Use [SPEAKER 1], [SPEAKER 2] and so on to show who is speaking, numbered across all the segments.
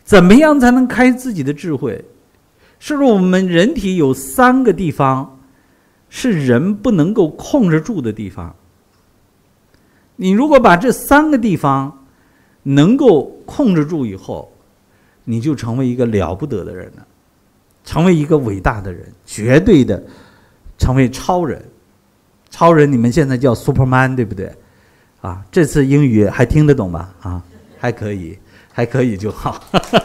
[SPEAKER 1] 怎么样才能开自己的智慧？是不是我们人体有3个地方是人不能够控制住的地方？你如果把这3个地方能够控制住以后，你就成为一个了不得的人了，成为一个伟大的人，绝对的成为超人。超人你们现在叫 Superman 对不对？啊，这次英语还听得懂吧？啊，还可以，还可以就好。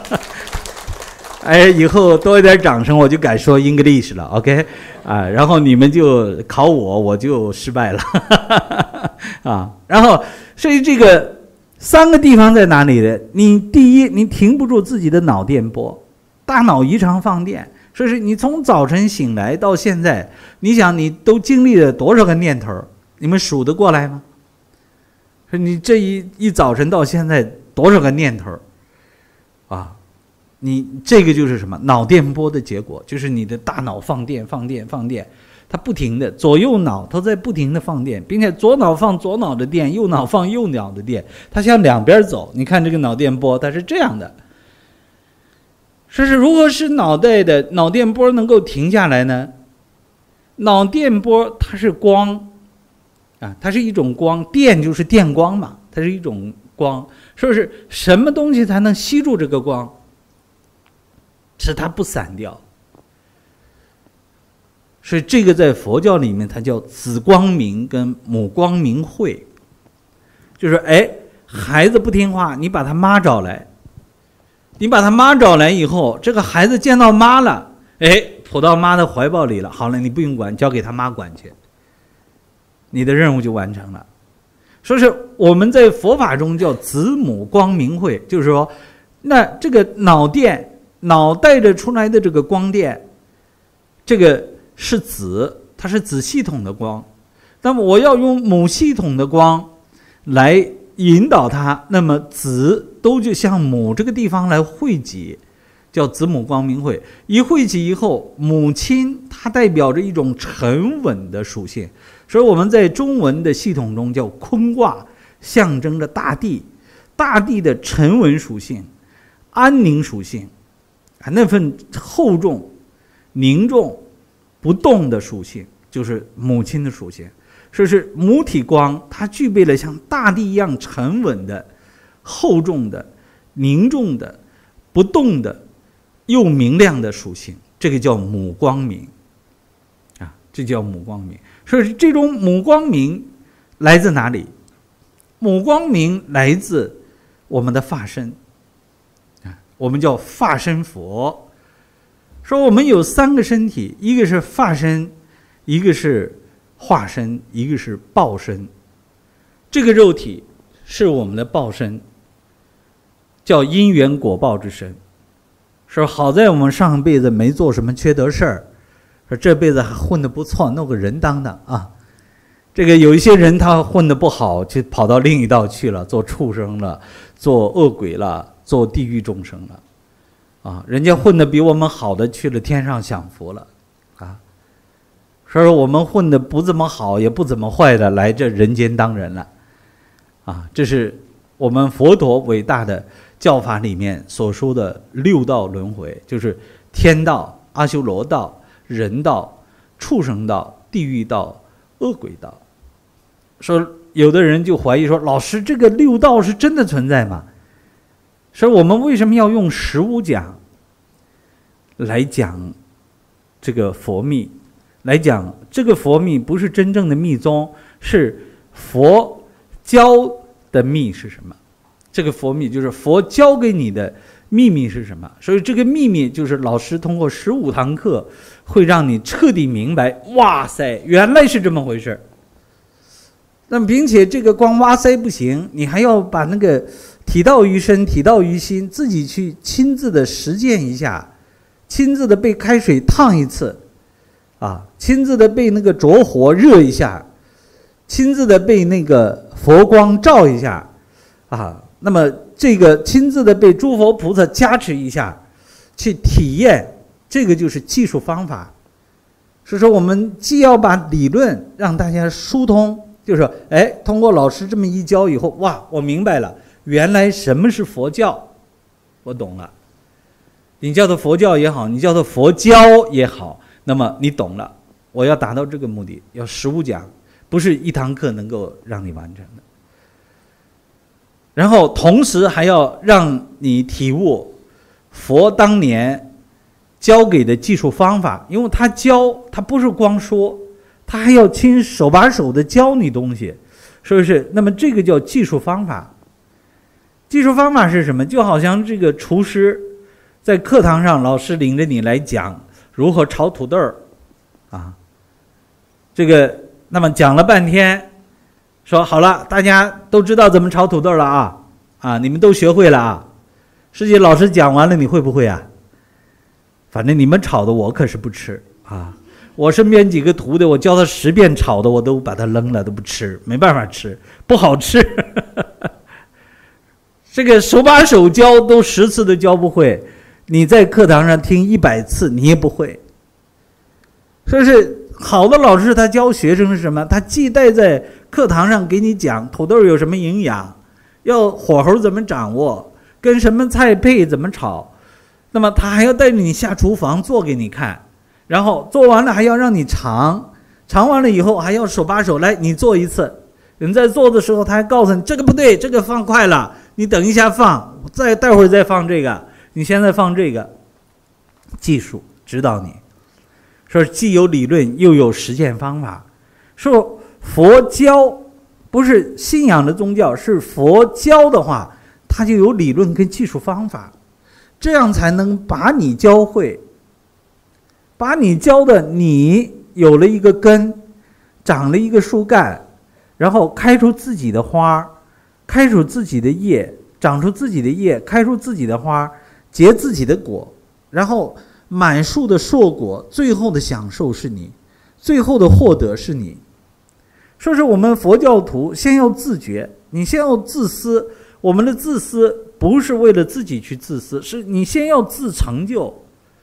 [SPEAKER 1] 哎，以后多一点掌声，我就敢说 English 了 ，OK？ 啊，然后你们就考我，我就失败了。啊，然后所以这个3个地方在哪里呢？你第一，你停不住自己的脑电波，大脑异常放电。所以是你从早晨醒来到现在，你想你都经历了多少个念头？你们数得过来吗？你这一早晨到现在多少个念头？啊，你这个就是什么？脑电波的结果，就是你的大脑放电，它不停的左右脑都在不停的放电，并且左脑放左脑的电，右脑放右脑的电，它向两边走。你看这个脑电波，它是这样的。说是如果是脑袋的脑电波能够停下来呢？脑电波它是光啊，它是一种光，电就是电光嘛，它是一种光。说是什么东西才能吸住这个光，使它不散掉？所以这个在佛教里面它叫子光明跟母光明会，就是孩子不听话，你把他妈找来，你把他妈找来以后，这个孩子见到妈了，扑到妈的怀抱里了，好了，你不用管，交给他妈管去，你的任务就完成了。说是我们在佛法中叫子母光明会，就是说那这个脑带着出来的这个光电，这个是子，它是子系统的光，那么我要用母系统的光来引导它，那么子都就向母这个地方来汇集，叫子母光明会。一汇集以后，母亲它代表着一种沉稳的属性，所以我们在中文的系统中叫坤卦，象征着大地，大地的沉稳属性、安宁属性，那份厚重、凝重、不动的属性，就是母亲的属性。说是母体光，它具备了像大地一样沉稳的、厚重的、凝重的、不动的、又明亮的属性，这个叫母光明啊，这叫母光明。所以这种母光明来自哪里？母光明来自我们的法身啊，我们叫法身佛。说我们有3个身体，一个是法身，一个是化身，一个是报身。这个肉体是我们的报身，叫因缘果报之身。说好在我们上辈子没做什么缺德事儿，说这辈子还混得不错，弄个人当的啊。这个有一些人他混得不好，就跑到另一道去了，做畜生了，做恶鬼了，做地狱众生了啊。人家混得比我们好的去了天上享福了啊。说我们混得不怎么好也不怎么坏的来这人间当人了啊。这是我们佛陀伟大的教法里面所说的6道轮回，就是天道、阿修罗道、人道、畜生道、地狱道、恶鬼道。说有的人就怀疑说，老师这个6道是真的存在吗？说我们为什么要用15讲来讲这个佛密，来讲这个佛密不是真正的密宗，是佛教的密是什么？这个佛密就是佛教给你的秘密是什么？所以这个秘密就是老师通过15堂课会让你彻底明白，哇塞，原来是这么回事。那么并且这个光哇塞不行，你还要把那个体道于身、体道于心，自己去亲自的实践一下，亲自的被开水烫一次啊，亲自的被那个着火热一下，亲自的被那个佛光照一下啊，那么这个亲自的被诸佛菩萨加持一下，去体验，这个就是技术方法。所以说我们既要把理论让大家疏通，就是说通过老师这么一教以后，哇，我明白了，原来什么是佛教，我懂了你叫它佛教也好，你叫它佛教也好，那么你懂了，我要达到这个目的，要15讲，不是一堂课能够让你完成的。然后同时还要让你体悟佛当年教给的技术方法，因为他教他不是光说，他还要亲手把手的教你东西，是不是？那么这个叫技术方法。技术方法是什么？就好像这个厨师在课堂上，老师领着你来讲如何炒土豆啊，这个那么讲了半天，说好了，大家都知道怎么炒土豆了啊，你们都学会了啊。实际老师讲完了，你会不会啊？反正你们炒的我可是不吃啊。我身边几个徒弟，我教他10遍炒的，我都把它扔了，都不吃，没办法吃，不好吃。这个手把手教都10次都教不会，你在课堂上听100次你也不会。所以是好的老师，他教学生是什么？他既带在课堂上给你讲土豆有什么营养，要火候怎么掌握，跟什么菜配怎么炒，那么他还要带着你下厨房做给你看，然后做完了还要让你尝完了以后还要手把手来你做一次。你在做的时候他还告诉你这个不对，这个放快了，你等一下放，待会儿再放这个，你现在放这个，技术指导你。说既有理论又有实践方法。说佛教不是信仰的宗教，是佛教的话，它就有理论跟技术方法，这样才能把你教会，把你教的你有了一个根，长了一个树干，然后开出自己的花，开出自己的叶，长出自己的叶，开出自己的花，结自己的果，然后满树的硕果，最后的享受是你，最后的获得是你。说是我们佛教徒先要自觉，你先要自私，我们的自私不是为了自己去自私，是你先要自成就。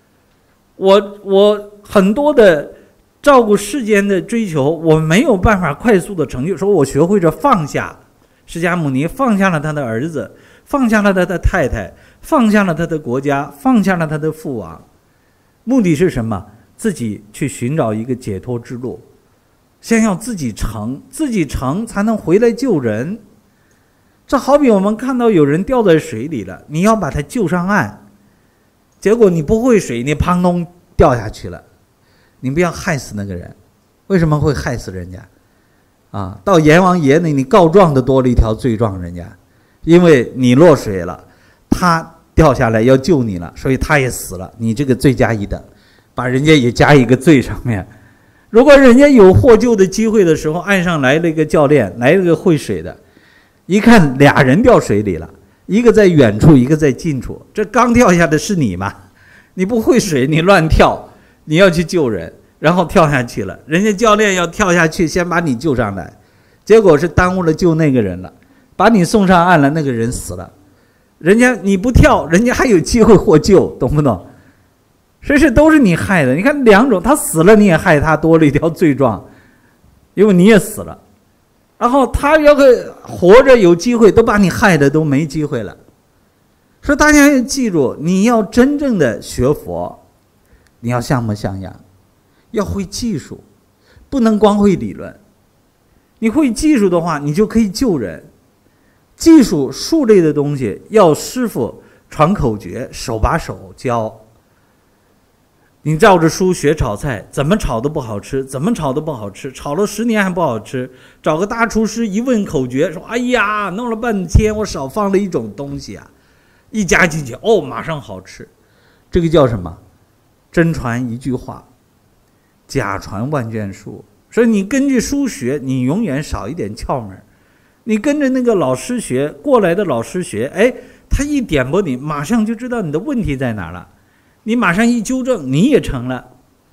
[SPEAKER 1] 我很多的照顾世间的追求，我没有办法快速的成就，说我学会着放下。释迦牟尼放下了他的儿子，放下了他的太太，放下了他的国家，放下了他的父王，目的是什么？自己去寻找一个解脱之路。先要自己成，自己成才能回来救人。这好比我们看到有人掉在水里了，你要把他救上岸，结果你不会水，你砰咚掉下去了，你不要害死那个人。为什么会害死人家啊？到阎王爷那，你告状的多了一条罪状人家，因为你落水了，他掉下来要救你了，所以他也死了，你这个罪加一等，把人家也加一个罪上面。如果人家有获救的机会的时候，岸上来了一个教练，来了个会水的，一看俩人掉水里了，一个在远处，一个在近处，这刚跳下的是你吗？你不会水，你乱跳，你要去救人，然后跳下去了，人家教练要跳下去先把你救上来，结果是耽误了救那个人了，把你送上岸了，那个人死了，人家你不跳，人家还有机会获救，懂不懂？所以是都是你害的。你看两种，他死了你也害他，多了一条罪状，因为你也死了，然后他要是活着有机会，都把你害的都没机会了。所以大家要记住，你要真正的学佛，你要像模像样，要会技术，不能光会理论。你会技术的话，你就可以救人。技术术类的东西要师傅传口诀，手把手教。你照着书学炒菜，怎么炒都不好吃，怎么炒都不好吃，炒了10年还不好吃。找个大厨师一问口诀，说：“哎呀，弄了半天，我少放了一种东西啊！”一加进去，哦，马上好吃。这个叫什么？真传一句话，假传万卷书。所以你根据书学，你永远少一点窍门。你跟着那个老师学过来的老师学，哎，他一点拨你，马上就知道你的问题在哪了。你马上一纠正，你也成了。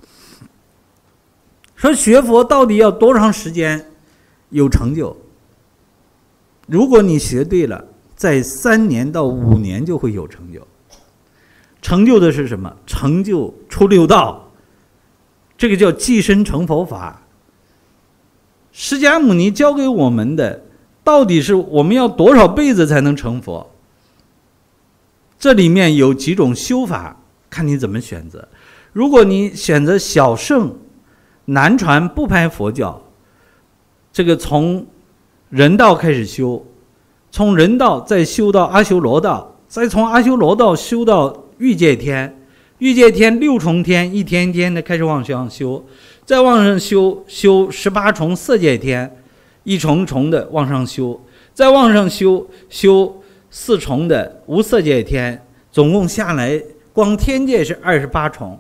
[SPEAKER 1] 说学佛到底要多长时间有成就？如果你学对了，在3年到5年就会有成就。成就的是什么？成就出六道，这个叫寄生成佛法。释迦牟尼教给我们的，到底是我们要多少辈子才能成佛？这里面有几种修法， 看你怎么选择。如果你选择小乘南传不拍佛教，这个从人道开始修，从人道再修到阿修罗道，再从阿修罗道修到欲界天，欲界天6重天，一天一天的开始往上修，再往上修18重色界天，一重重的往上修，再往上修4重的无色界天，总共下来光天界是28重。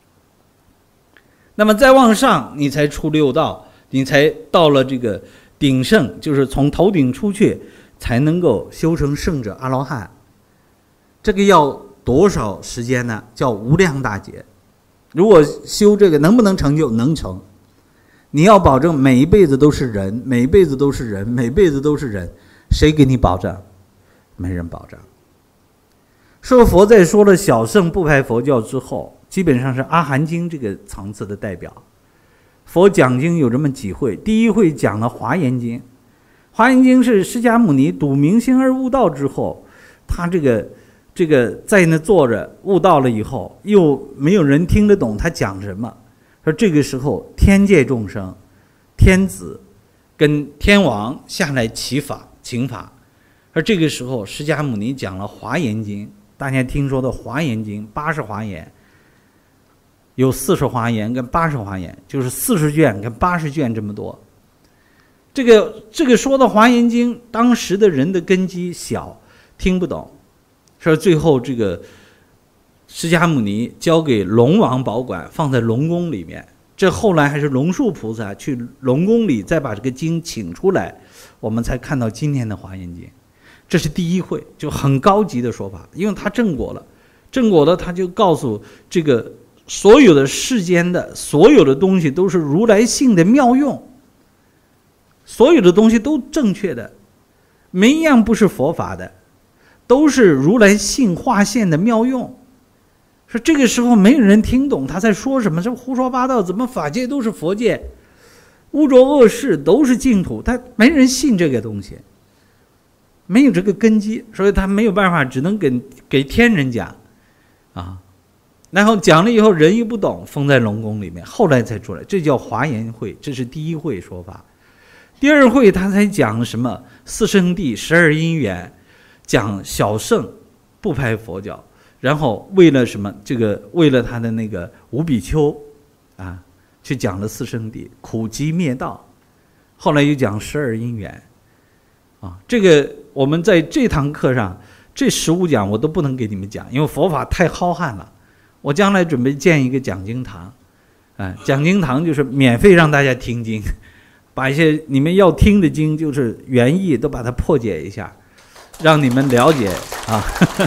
[SPEAKER 1] 那么再往上，你才出六道，你才到了这个顶圣，就是从头顶出去，才能够修成圣者阿罗汉。这个要多少时间呢？叫无量大劫。如果修这个能不能成就？能成。你要保证每一辈子都是人，每一辈子都是人，每辈子都是人，谁给你保障？没人保障。说佛在说了小乘不拍佛教之后，基本上是阿含经这个层次的代表。佛讲经有这么几会，第一会讲了华严经。华严经是释迦牟尼睹明星而悟道之后，他这个在那坐着悟道了以后，又没有人听得懂他讲什么。说这个时候天界众生，天子跟天王下来请法，而这个时候释迦牟尼讲了华严经。大家听说的华严经80华严，有40华严跟80华严，就是40卷跟80卷这么多。这个说的华严经，当时的人的根基小，听不懂，说最后这个释迦牟尼交给龙王保管，放在龙宫里面。这后来还是龙树菩萨去龙宫里再把这个经请出来，我们才看到今天的华严经。这是第一会，就很高级的说法，因为他证果了，他就告诉这个所有的世间的所有的东西都是如来性的妙用，所有的东西都正确的，没一样不是佛法的，都是如来性化现的妙用。说这个时候没有人听懂他在说什么，这胡说八道，怎么法界都是佛界，污浊恶世都是净土，他没人信这个东西，没有这个根基，所以他没有办法，只能给天人讲啊。然后讲了以后人又不懂，封在龙宫里面，后来才出来，这叫华严会，这是第一会说法。第二会他才讲什么四圣谛12因缘，讲小乘不拍佛教，然后为了什么？为了他的那个五比丘啊，去讲了四圣谛，苦集灭道。后来又讲12因缘啊，这个我们在这堂课上这15讲我都不能给你们讲，因为佛法太浩瀚了。我将来准备建一个讲经堂，讲经堂就是免费让大家听经，把一些你们要听的经，就是原意都把它破解一下，让你们了解啊。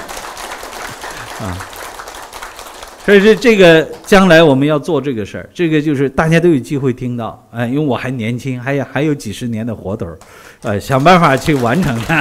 [SPEAKER 1] 所以这个将来我们要做这个事儿，这个就是大家都有机会听到，因为我还年轻，还有几十年的活头，想办法去完成它。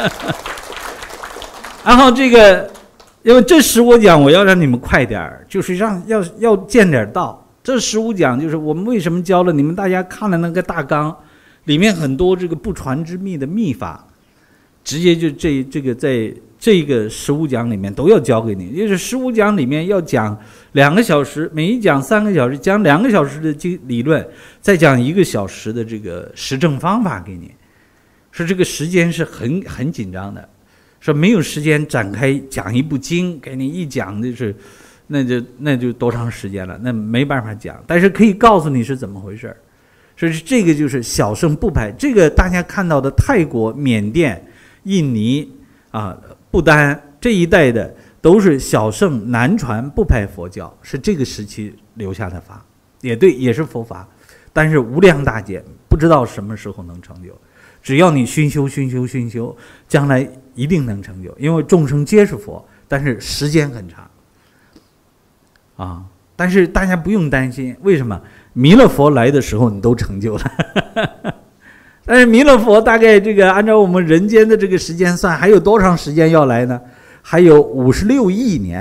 [SPEAKER 1] 然后这个，因为这15讲我要让你们快点，就是要见点道。这15讲就是我们为什么教了你们，大家看了那个大纲，里面很多这个不传之秘的秘法，直接就这个在这个15讲里面都要教给你。也就是15讲里面要讲2个小时，每一讲3个小时，讲2个小时的理论，再讲1个小时的这个实证方法给你。说这个时间是很紧张的，说没有时间展开讲一部经，给你一讲就是那就多长时间了，那没办法讲，但是可以告诉你是怎么回事。所以这个就是小乘不拍，这个大家看到的泰国、缅甸、印尼啊、不丹这一带的都是小乘南传不拍佛教，是这个时期留下的法，也对，也是佛法，但是无量大劫，不知道什么时候能成就。只要你熏修，将来一定能成就，因为众生皆是佛，但是时间很长啊。但是大家不用担心，为什么？弥勒佛来的时候你都成就了。但是弥勒佛大概这个按照我们人间的这个时间算，还有多长时间要来呢？还有56亿年。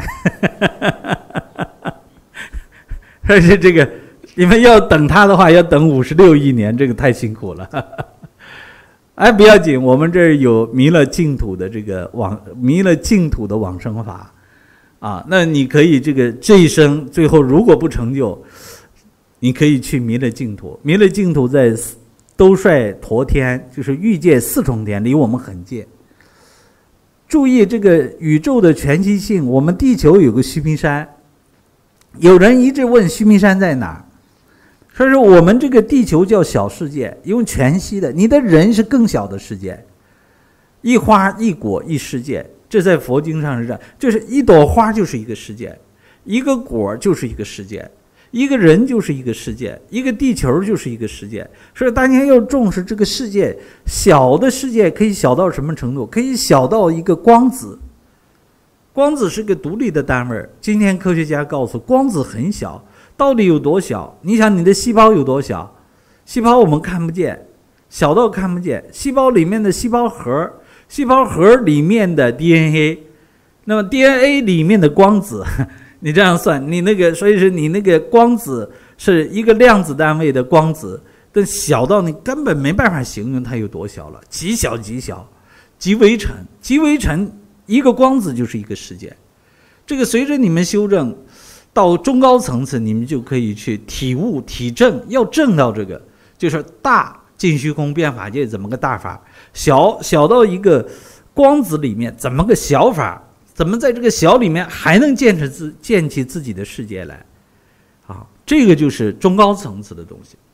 [SPEAKER 1] 但是这个你们要等他的话，要等56亿年，这个太辛苦了。不要紧，我们这儿有弥勒净土的这个弥勒净土的往生法啊，那你可以这一生最后如果不成就，你可以去弥勒净土。弥勒净土在兜率陀天，就是欲界四重天，离我们很近。注意这个宇宙的全息性，我们地球有个须弥山，有人一直问须弥山在哪儿，说是我们这个地球叫小世界，因为全息的，你的人是更小的世界，一花一果一世界，这在佛经上是这样，就是一朵花就是一个世界，一个果就是一个世界，一个人就是一个世界，一个地球就是一个世界。所以大家要重视这个世界，小的世界可以小到什么程度？可以小到一个光子。光子是个独立的单位，今天科学家告诉光子很小，到底有多小？你想你的细胞有多小？细胞我们看不见，小到看不见。细胞里面的细胞核，细胞核里面的 DNA， 那么 DNA 里面的光子，你这样算，你那个，所以说你那个光子是一个量子单位的光子，但小到你根本没办法形容它有多小了，极小极小，极微尘，极微尘，一个光子就是一个世界。这个随着你们修正到中高层次，你们就可以去体悟体证，要证到这个，就是大尽虚空变法界怎么个大法，小到一个光子里面怎么个小法，怎么在这个小里面还能建起自己的世界来啊？这个就是中高层次的东西。